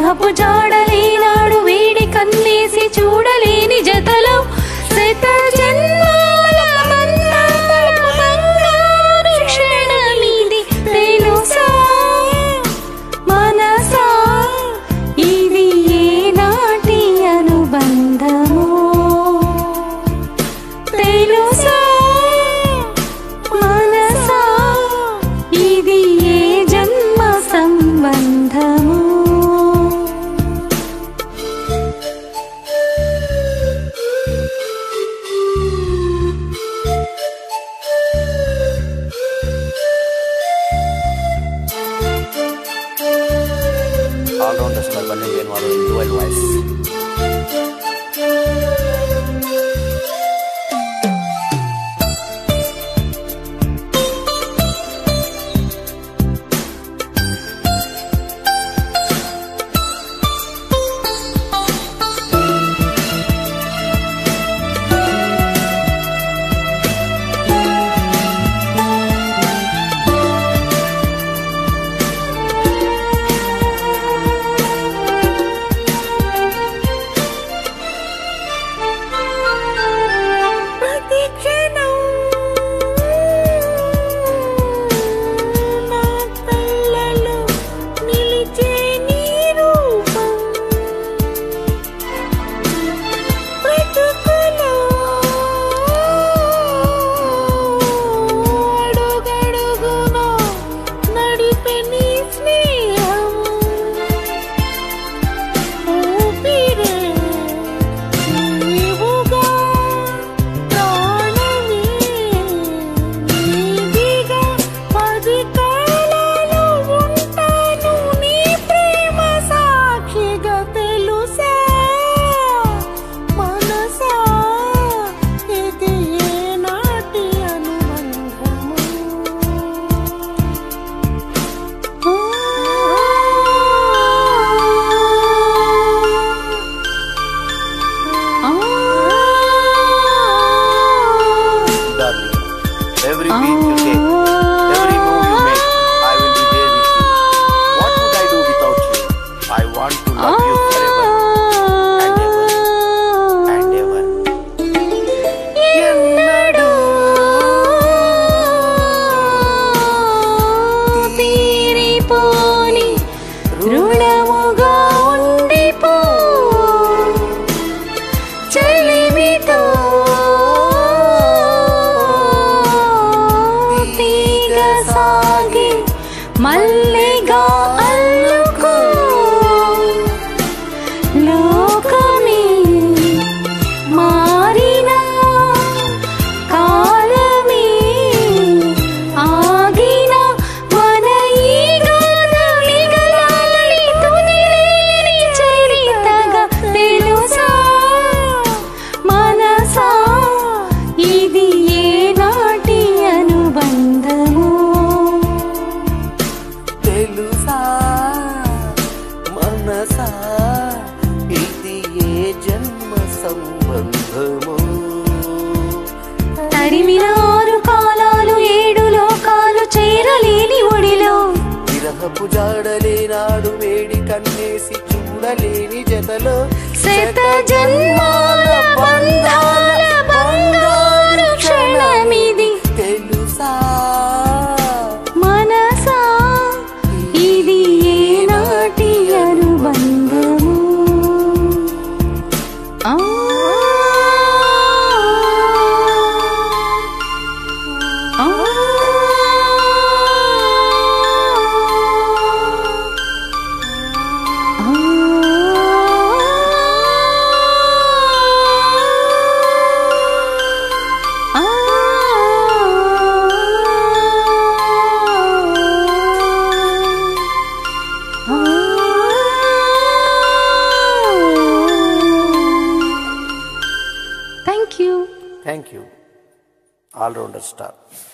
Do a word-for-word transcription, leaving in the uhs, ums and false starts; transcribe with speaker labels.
Speaker 1: విరహపు జాడలేనాడు వేడి కన్నేసి చూడలేని జతలో శత జన్మాల బంగారు క్షణమిది తెలుసా మనసా ఇది ఏనాటి అనుబంధమో తెలుసా మనసా ఇది ఏ జన్మ సంబంధమో
Speaker 2: Allrounder star बनने के वालों dual voice Every beat you take, every move you make, I will be there with you. What would I do without you? I want to love you forever and ever and ever.
Speaker 1: ఎన్నడూ తీరిపోని రుణముగా ఉండిపో చెలిమితో సాగి మల్లిగా అల్లుకో లోకమే మారినా కాలమే ఆగినా మన ఈ గాథ మిగలాలని తుదిలేని చరితగా తెలుసా మనసా ఇది ఏనాటి అనుబంధమో
Speaker 2: తెలుసా మనసా ఇది ఏ జన్మ సంబంధమో
Speaker 1: తరిమిన ఆరు కాలాలు ఏడు లోకాలు చేరలేని ఒడిలో
Speaker 2: విరహపు జాడలేనాడు వేడి కన్నేసి చూడలేని జతలో
Speaker 1: శత జన్మాల బంధాల బంగారు క్షణమిది
Speaker 2: తెలుసా
Speaker 1: మనసా ఇది ఏనాటి అనుబంధము ఆ ఆ
Speaker 2: Thank you, Allrounder star.